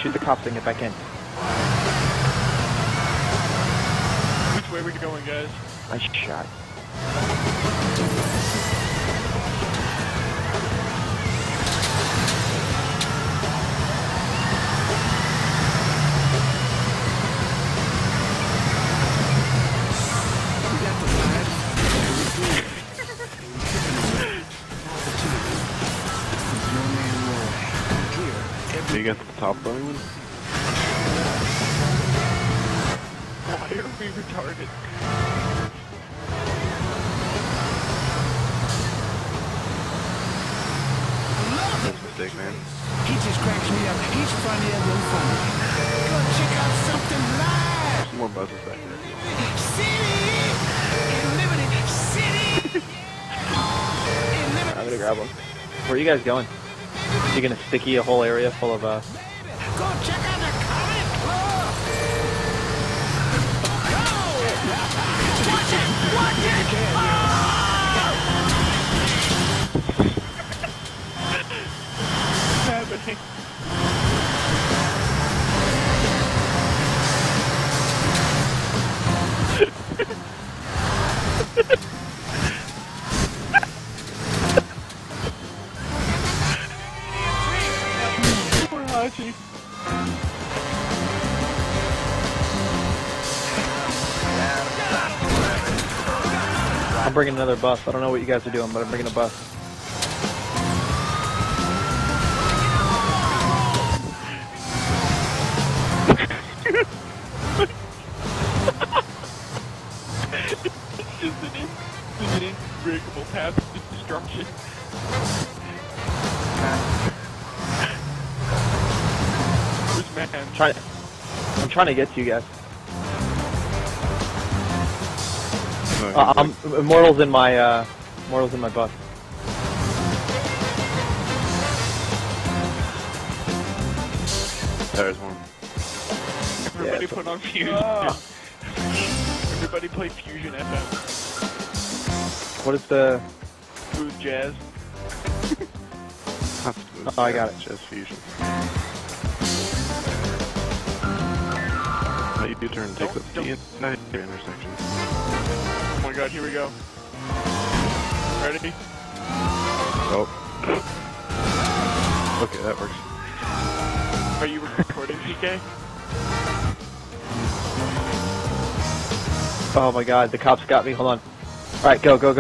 shoot the cops and get back in. Which way are we going, guys? Nice shot. You got the top line? Why are we retarded? That's a mistake, man. He just cracks me up. He's funnier than funny. Go check out something live. Some more buses back there. City! In Liberty City! I'm gonna grab one. Where are you guys going? You gonna sticky a whole area full of Go check out the comic club! Go! Watch it! Watch it! What's happening? Poor Hachi. I'm bringing another bus. I don't know what you guys are doing, but I'm bringing a bus. It's just an unbreakable path to destruction. Where's man? I'm trying to get to you guys. Immortal's in my bus. There's one. Everybody Yeah, put on Fusion. Everybody play Fusion FM. What is the... Smooth jazz. Oh, I got it. Just fusion. You do turn and take the inside intersection. Oh my god, here we go. Ready? Oh. Okay, that works. Are you recording, PK? Oh my god, the cops got me. Hold on. Alright, go. Wait,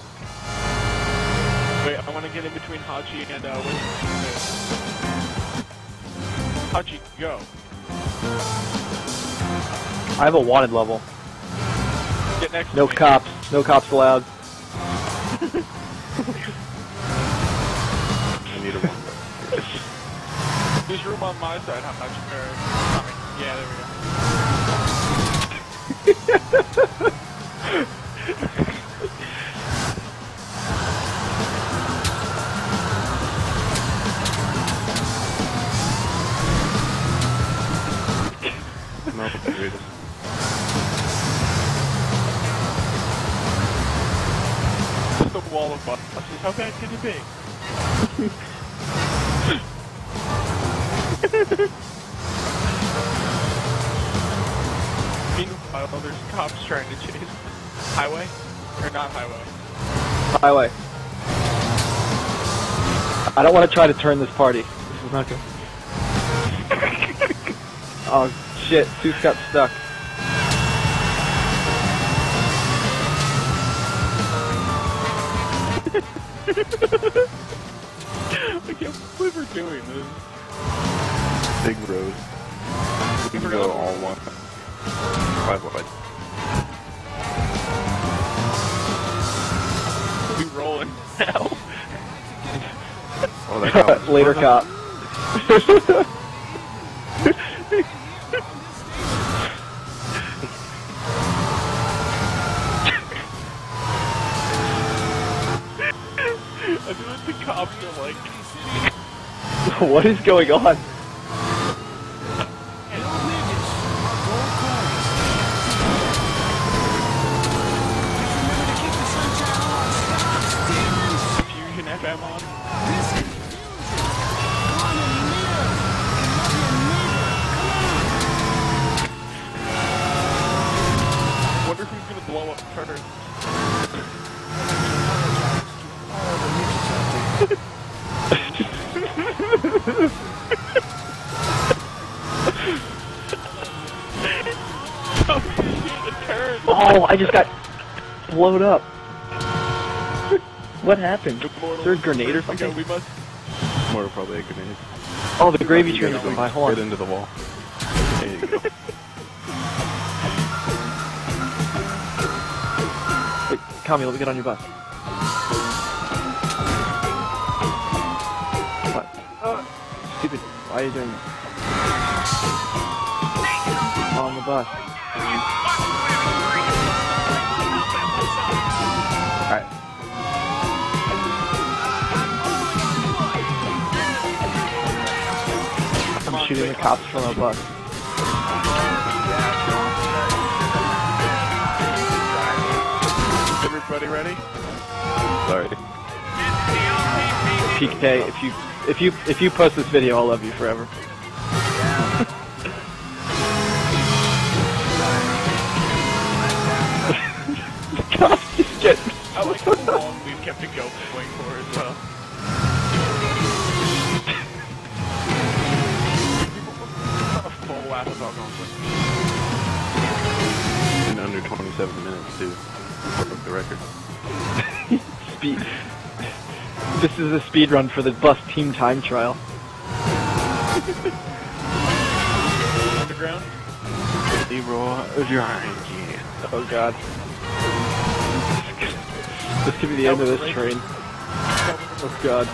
I want to get in between Hachi and, Hachi, go. I have a wanted level. Get next No to me. cops. No cops allowed. I need a one. There's room on my side, Hachi. Yeah, there we go. No, the greatest. Just a wall of buses. How bad can it be? Meanwhile, there's cops trying to chase. Highway? Or not highway? Highway. I don't want to try to turn this party. This is not good. Oh shit, Seuss got stuck. I can't believe we're doing this. Big road. We can go all one. 5 wide. We rolling now. Oh, that cop. Later, cop. I feel like the cops are like, What is going on? Fusion FM on. I just got blown up. What happened? Is there a grenade or something? We must. More probably a grenade. Oh, the gravy You train gotta is go by. Hold Get on. into the wall. There you go. Wait, Kami, let me get on your bus. What? Stupid. Why are you doing this? On the bus. Alright. I'm shooting the cops from a bus. Everybody ready? Sorry. PK, if you post this video, I'll love you forever. The cops just get. I like how long we've kept it going for as well. A full lap of alcohol. In under 27 minutes too. Broke the record. Speed. This is a speed run for the bus team time trial. Underground? Oh god. This could be the end of this train. Oh god.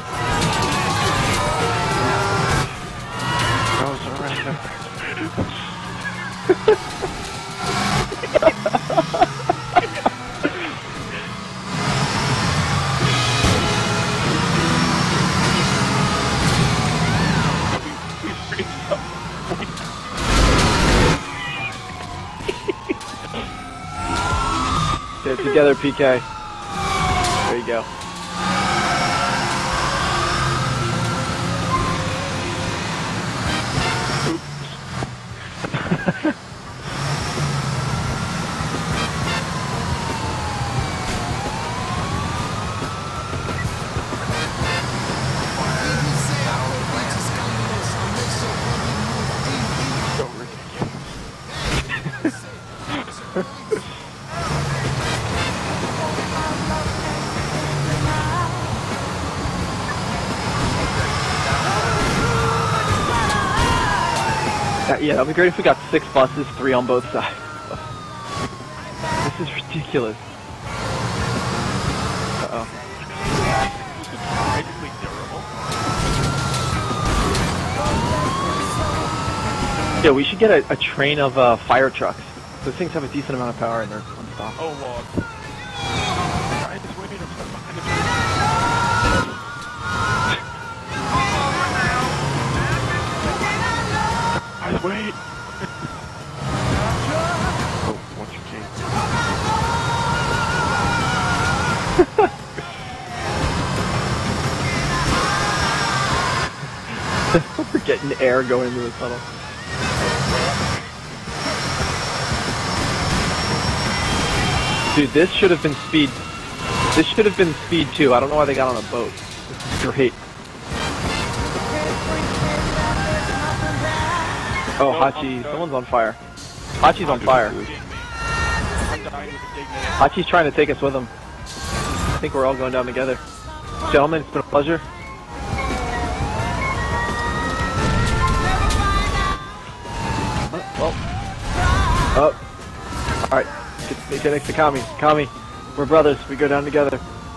Get it together, PK. There you go. Yeah, that'd be great if we got 6 buses, 3 on both sides. This is ridiculous. Uh-oh. Basically durable. Yeah, we should get a train of fire trucks. Those things have a decent amount of power and they're unstoppable. Oh, log. I just waited up so behind the Wait! Oh, what's your chain? We're getting air going into the tunnel. Dude, this should have been speed. This should have been speed 2. I don't know why they got on a boat. This is great. Oh, Hachi, someone's on fire. Hachi's on fire. I'm dying with a dignity. Hachi's trying to take us with him. I think we're all going down together. Gentlemen, it's been a pleasure. Oh. Alright. Get next to Kami. Kami, we're brothers. We go down together.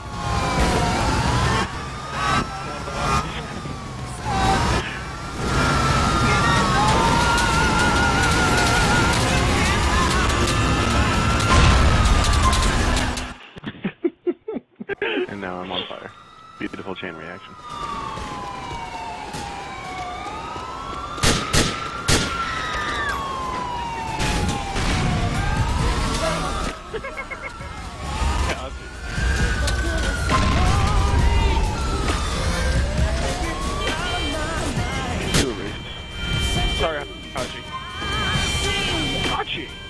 And now I'm on fire. Beautiful chain reaction. Sorry, Hachi. Hachi!